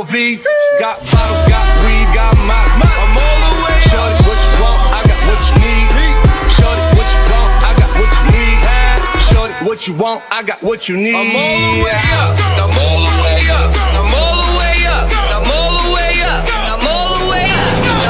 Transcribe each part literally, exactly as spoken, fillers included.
L V. Got bottles, got weed, got my. I'm all the way up. Shorty, what you want? I got what you need. Shorty, what you want? I got what you need. Shorty, what you want? I got what you need. I'm all the way up. I'm all the way up. I'm all the way up. I'm all the way up. I'm all the way up.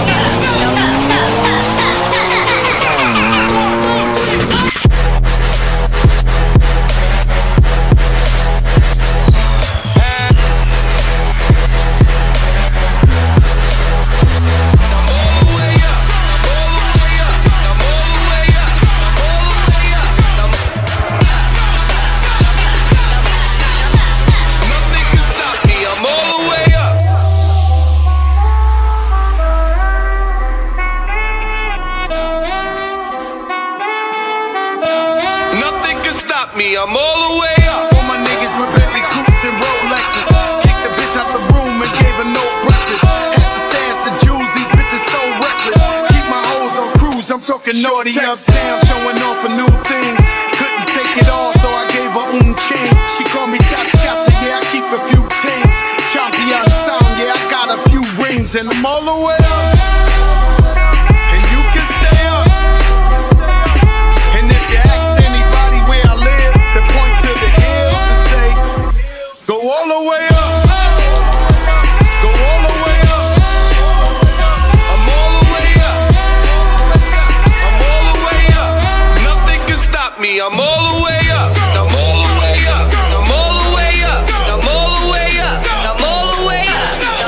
I'm all the way up. For my niggas with Bentley coupes and Rolexes, kicked the bitch out the room and gave her no breakfast. Had to stash the jewels, these bitches so reckless. Keep my hoes on cruise, I'm talking naughty uptown, showing off for new things. Couldn't take it all, so I gave her un chain. She called me top shotter, yeah, I keep a few tings. Champion sound, yeah, I got a few rings, and I'm all the way up. And you can stay up. And if you ask anybody where I live, they point to the hills and say, go all the way up. Go all the way up. I'm all the way up. I'm all the way up. Nothing can stop me. I'm all the way up. I'm all the way up. I'm all the way up. I'm all the way up. I'm all the way up.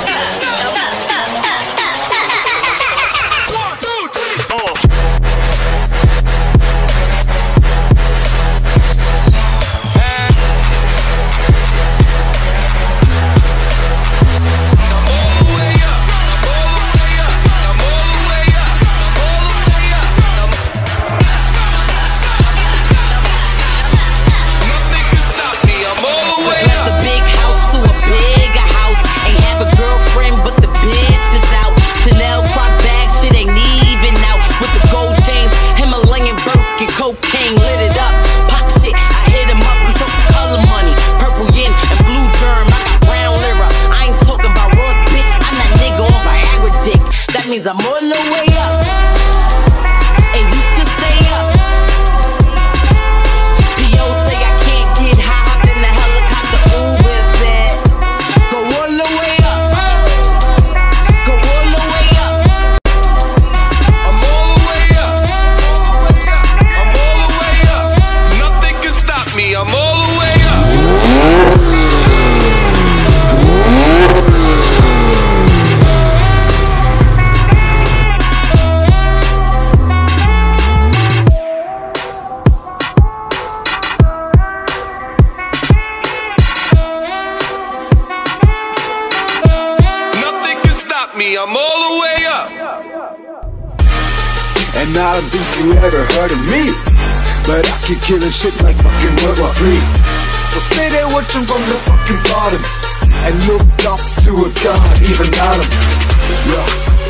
One, two, three, four. Cocaine lit it up, pop shit, I hit him up, I'm talking color money, purple yin and blue germ, I got brown lira, I ain't talking about Ross, bitch, I'm that nigga on Viagra dick, that means I'm all the way up, and you can stay up, P O say I can't get high, hopped in the helicopter, Uber said, go all the way up, go all the way up, I'm all the way up. Nothing can stop me. I'm all the way up. Nothing can stop me. I'm all the way up. And I don't think you ever heard of me, but I keep killing shit like fucking World War Three. So stay there watching from the fucking bottom and look up to a god, even Adam. Yeah.